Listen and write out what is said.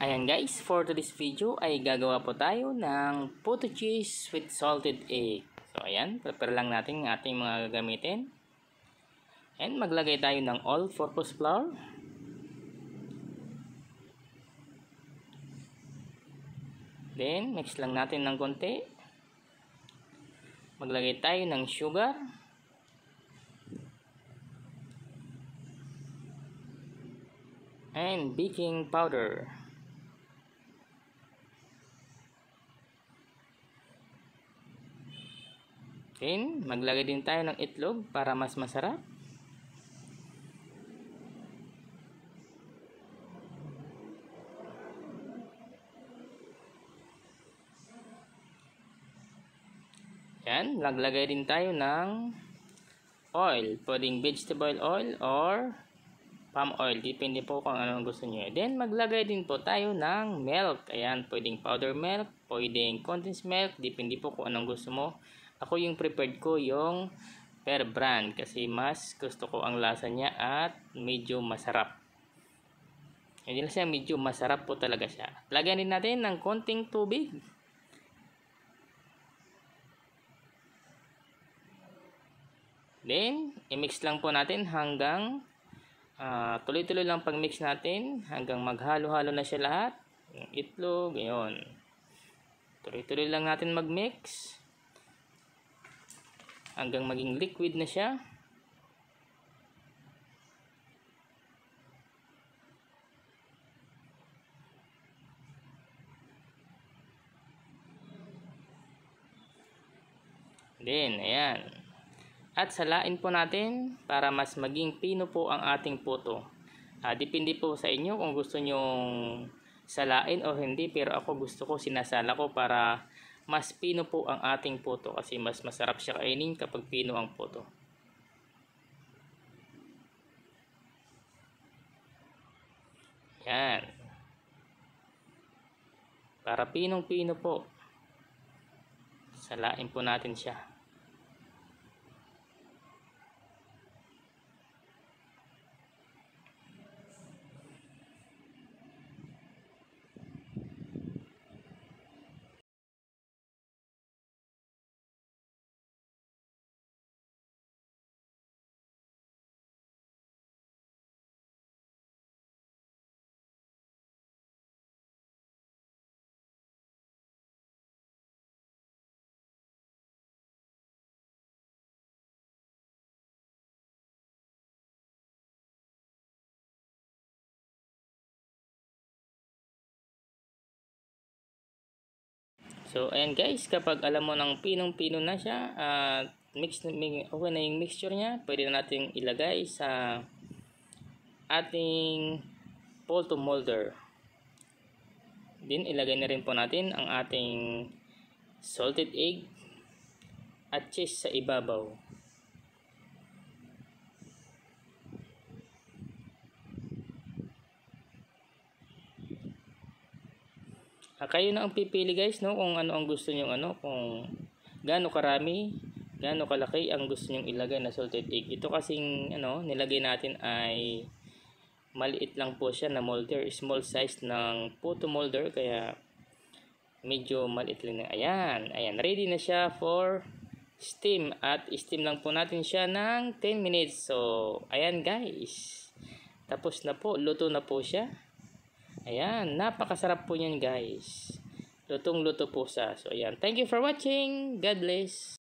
Ayan guys, for today's video ay gagawa po tayo ng puto cheese with salted egg. So ayan, prepare lang natin ang ating mga gagamitin. And maglagay tayo ng all-purpose flour. Then mix lang natin ng konti. Maglagay tayo ng sugar. And baking powder. Then, maglagay din tayo ng itlog para mas masarap. Yan, maglagay din tayo ng oil. Pwedeng vegetable oil or palm oil. Depende po kung anong gusto nyo. Then, maglagay din po tayo ng milk. Ayan, pwedeng powder milk, pwedeng condensed milk. Depende po kung anong gusto mo. Ako yung prepared ko yung Pear brand kasi mas gusto ko ang lasa niya at medyo masarap. Hindi lang siya, medyo masarap po talaga siya. Lagyan din natin ng konting tubig. Then, i-mix lang po natin hanggang tuloy-tuloy lang pag-mix natin hanggang maghalo-halo na siya lahat. Yung itlog, ngayon. Tuloy-tuloy lang natin mag-mix hanggang maging liquid na siya. Then, ayan. At salain po natin para mas maging pino po ang ating puto. Depende po sa inyo kung gusto nyong salain o hindi. Pero ako gusto ko sinasala ko para mas pino po ang ating puto kasi mas masarap siya kainin kapag pino ang puto. Yan. Para pinong-pino po. Salain po natin siya. So, ayan guys, kapag alam mo ng pinong-pino na siya, okay na yung mixture niya, pwede na natin ilagay sa ating photo molder. Then, ilagay na rin po natin ang ating salted egg at cheese sa ibabaw. Kayo na ang pipili guys, no, kung ano ang gusto niyo, kung gaano karami, gaano kalaki ang gusto niyo ilagay na salted egg. Ito kasing nilagay natin ay maliit lang po siya na molder, small size ng photo molder, kaya medyo maliit lang. Ayan, ready na siya for steam at steam lang po natin siya ng 10 minutes. So, ayan guys. Tapos na po, luto na po siya. Ayan, napakasarap po niyan guys. Lutong-luto po siya. So ayan, thank you for watching. God bless.